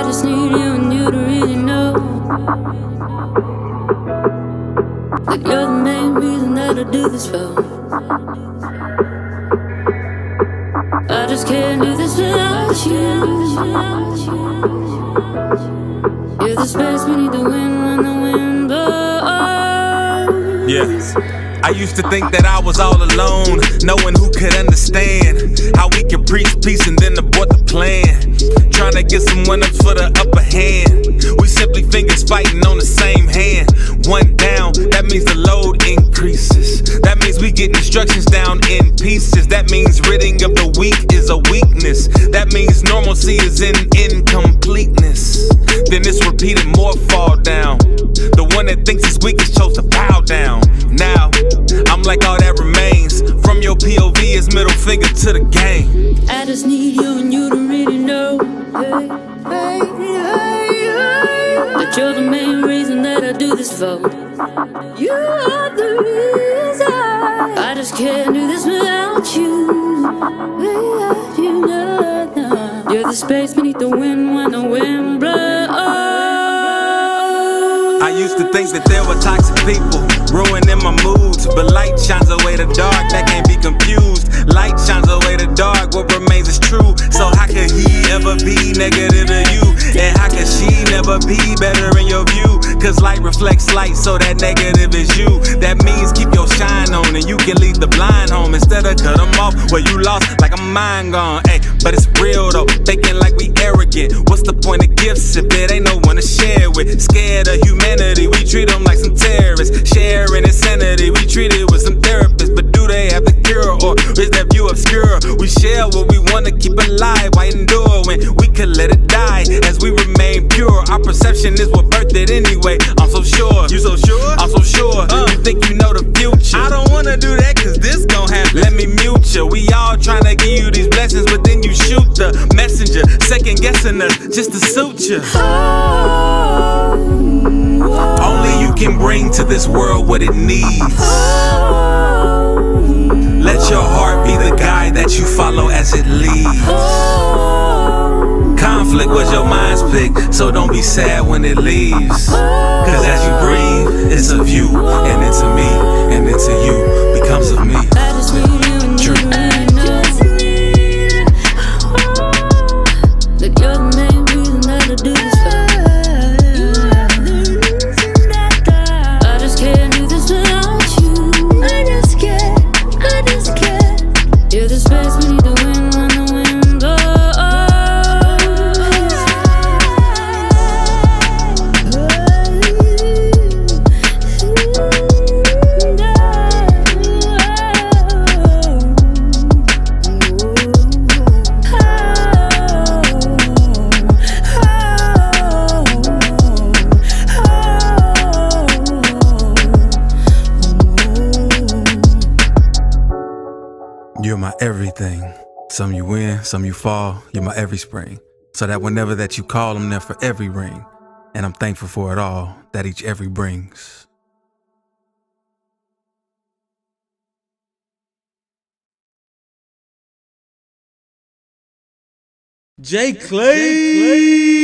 just need you and you to really know that you're the main reason that I do this for. I just can't do this without you. You're the space beneath the wind when the wind blows. Yes. I used to think that I was all alone, knowing who could understand how we could preach peace and then abort the plan. Trying to get some one-ups for the upper hand. We simply fingers fighting on the same hand. One down, that means the load increases. That means we get instructions down in pieces. That means ridding of the weak is a weakness. That means normalcy is in incompleteness. Then it's repeated, more fall down. The one that thinks it's weak is chose to bow down. Now, I'm like all that remains from your POV is middle finger to the game. I just need you and you to really know that you're the main reason that I do this for. You are the reason. I just can't do this without you. Without you, no, no. You're the space beneath the wind when the wind blows. I used to think that there were toxic people ruining my moods, but light shines away the dark, that can't be confused. Light shines away the dark, what remains is true. So how could he ever be negative to you? And how could she never be better in your view? Cause light reflects light, so that negative is you. That means keep your shine on and you can leave the blind home instead of cut them off where you lost like a mind gone. Ay, but it's real though, thinking like we arrogant. What's the point of gifts if it ain't no one to share with? Scared of humanity, we treat them like some terrorists. Sharing insanity, we treat it with some therapists. But do they have the cure, or is that view obscure? We share what we want to keep alive. Why endure when we could let it die? As we remain pure, our perception is what birthed it anyway. I'm so sure. You so sure? I'm so sure. You think you know the future. I don't wanna do that cause this gon' happen. Let me mute you. We all tryna give you these blessings, but then you shoot the messenger, second guessing us just to suit you. Only you can bring to this world what it needs. Let your heart be the guide that you follow as it leads. Conflict was your mind's pick, so don't be sad when it leaves. Cause as you breathe, it's of you, and into me, and into you becomes of me. I just need you and you to really know that you're the main reason that I do this for. I just can't do this without you. I just can't. You're the space beneath the wind when the wind blows. You're my everything. Some you win, some you fall. You're my every spring. So that whenever that you call, I'm there for every ring. And I'm thankful for it all that each every brings. J. Clay.